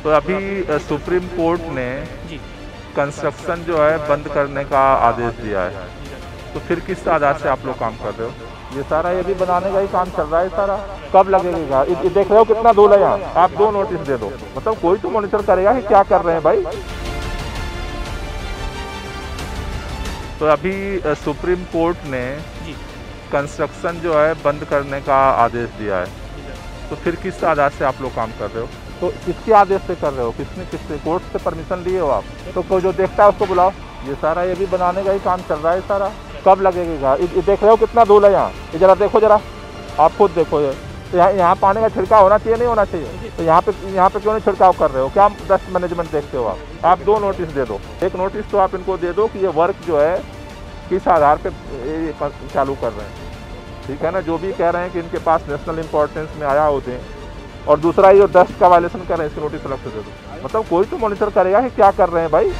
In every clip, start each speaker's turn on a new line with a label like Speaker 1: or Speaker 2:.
Speaker 1: तो अभी supreme court ने
Speaker 2: जी
Speaker 1: कंस्ट्रक्शन जो है बंद करने का आदेश दिया है, तो फिर किस आधार से आप लोग काम कर रहे हो? ये सारा ये भी बनाने का ही काम चल रहा है सारा। कब लगेगा? देख रहे हो कितना धूल है यहाँ। आप 2 नोटिस दे दो, मतलब कोई तो मॉनिटर करेगा कि क्या कर रहे हैं भाई। तो अभी सुप्रीम कोर्ट ने
Speaker 2: जी
Speaker 1: कंस्ट्रक्शन जो है बंद करने का आदेश दिया है, तो फिर किस आधार से आप लोग काम कर रहे हो? तो किसके आदेश से कर रहे हो? किससे कोर्ट से परमिशन लिए हो आप? तो कोई जो देखता है उसको बुलाओ। ये सारा ये भी बनाने का ही काम चल रहा है सारा। कब लगेगा? देख रहे हो कितना धूल है यहाँ। ये जरा देखो, जरा आप खुद देखो। ये तो यहाँ पानी का छिड़काव होना चाहिए, नहीं होना चाहिए? तो यहाँ पे क्यों नहीं छिड़काव कर रहे हो? क्या डस्ट मैनेजमेंट देखते हो आप 2 नोटिस दे दो। एक नोटिस तो आप इनको दे दो कि ये वर्क जो है किस आधार पे ये चालू कर रहे हैं, ठीक है ना। जो भी कह रहे हैं कि इनके पास नेशनल इंपॉर्टेंस में आया होते हैं, और दूसरा ये जो डस्ट का वायलेशन कर रहे हैं, इसकी नोटिस अलग से दे दो। मतलब कोई तो मॉनिटर करेगा कि क्या कर रहे हैं भाई।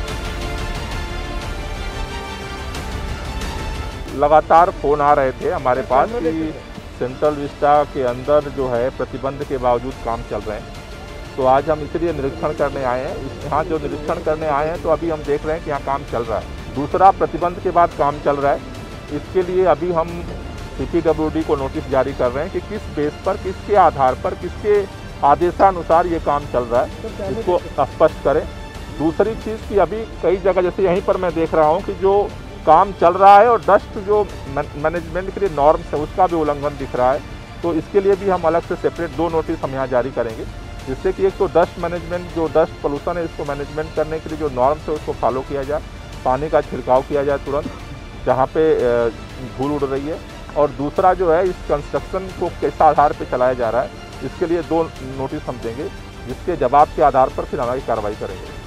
Speaker 1: लगातार फोन आ रहे थे हमारे पास कि सेंट्रल विस्टा के अंदर जो है प्रतिबंध के बावजूद काम चल रहे हैं। तो आज हम इसलिए निरीक्षण करने आए हैं। यहाँ जो निरीक्षण करने आए हैं, तो अभी हम देख रहे हैं कि यहाँ काम चल रहा है। दूसरा, प्रतिबंध के बाद काम चल रहा है। इसके लिए अभी हम CPWD को नोटिस जारी कर रहे हैं कि किस बेस पर, किसके आधार पर, किसके आदेशानुसार ये काम चल रहा है, इसको स्पष्ट करें। दूसरी चीज़ कि अभी कई जगह, जैसे यहीं पर मैं देख रहा हूँ कि जो काम चल रहा है और डस्ट जो मैनेजमेंट के लिए नॉर्म्स है उसका भी उल्लंघन दिख रहा है। तो इसके लिए भी हम अलग से सेपरेट 2 नोटिस हम यहाँ जारी करेंगे, जिससे कि एक तो डस्ट मैनेजमेंट, जो डस्ट पोल्यूशन है, इसको मैनेजमेंट करने के लिए जो नॉर्म्स है उसको फॉलो किया जाए, पानी का छिड़काव किया जाए तुरंत जहाँ पे धूल उड़ रही है। और दूसरा जो है, इस कंस्ट्रक्शन को किस आधार पे चलाया जा रहा है, इसके लिए 2 नोटिस हम देंगे, जिसके जवाब के आधार पर फिर आगे कार्रवाई करेंगे।